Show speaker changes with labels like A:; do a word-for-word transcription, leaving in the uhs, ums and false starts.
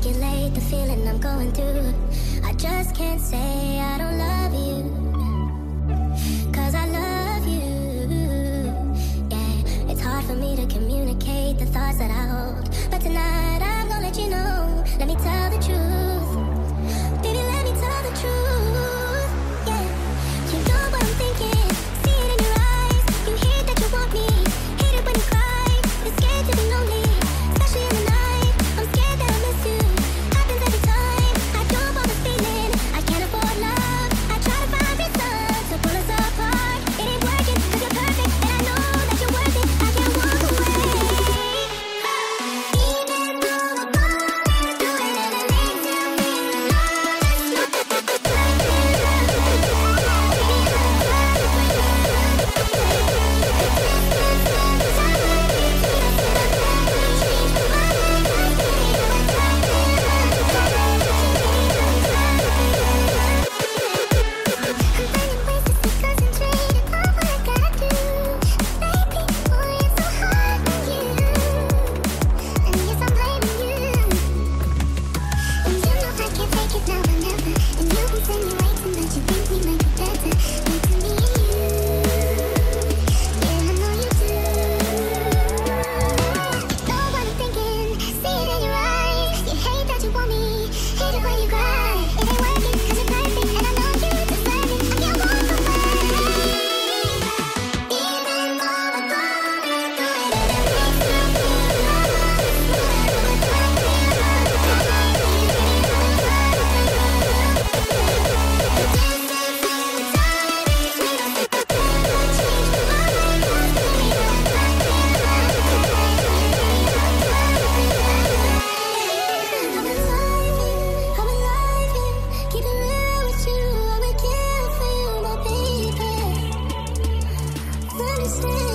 A: articulate the feeling I'm going through. I just can't say I don't love you, 'cause I love you. Yeah, it's hard for me to communicate the thoughts that I hold, but tonight I'm gonna let you know. Let me tell the truth, baby, let me tell the truth. Yeah, you know what I'm thinking, see it in your eyes. You hate that you want me, hate it when you cry. You're scared to be lonely, especially in the night. I'm scared that I miss you, happens every time. I don't want this feeling, I can't afford love. I try to find reason to pull us apart. It ain't working 'cause you're perfect, and I know that you're worth it. I can't walk away. Even though I'm falling through it, and it makes you feel understand.